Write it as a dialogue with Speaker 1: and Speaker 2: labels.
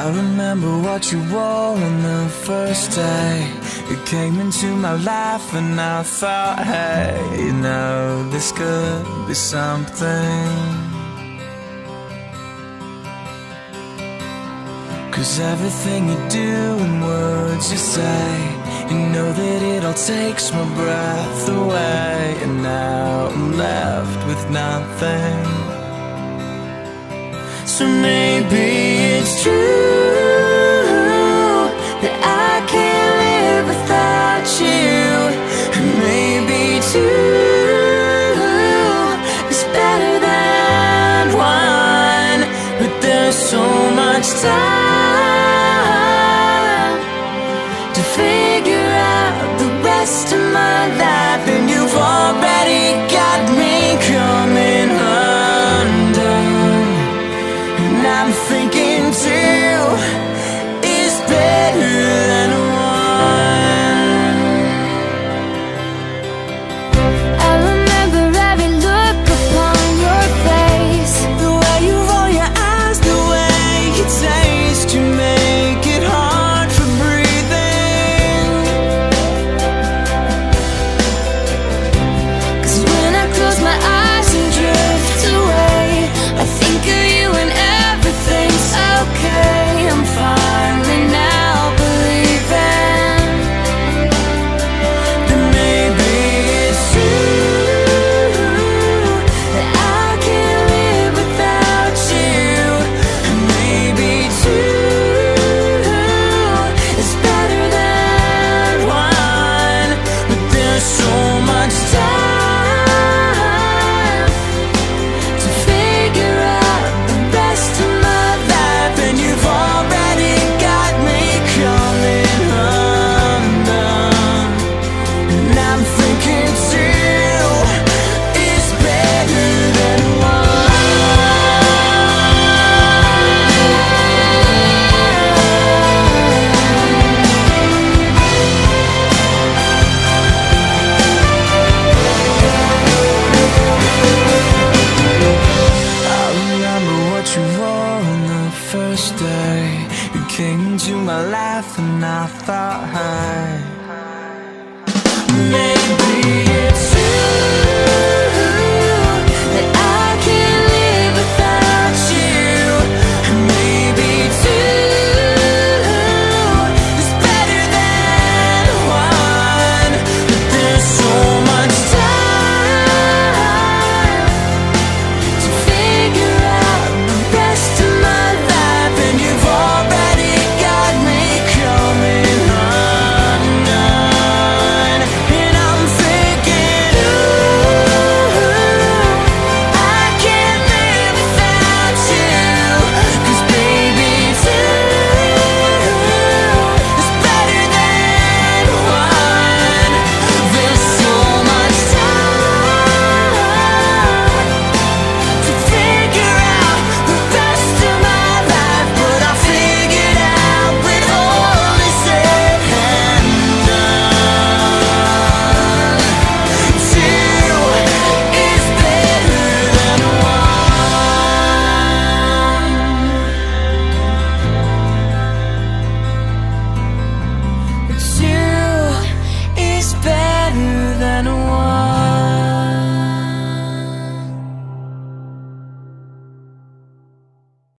Speaker 1: I remember what you wore on the first day. You came into my life and I thought, hey, you know, this could be something. 'Cause everything you do and words you say, you know that it all takes my breath away. And now I'm left with nothing. So maybe it's true that I can't live without you. And maybe two is better than one. But there's so much time to figure out the rest of my life, and you've already got me coming undone. And I'm thinking two is better than one.
Speaker 2: I remember every look upon your face,
Speaker 1: The way you roll your eyes, the way you taste, you make it hard for breathing.
Speaker 2: 'cause when I close my eyes and drift away, I think of you and everything's okay. I'm finally now believing
Speaker 1: Then maybe it's true that I can't live without you. And maybe two is better than one. But there's so much time to figure out the rest of my life, and you've already got me coming undone. And I'm thinking two is better than I remember what you wore on the first day. You came into my life and I thought, hey,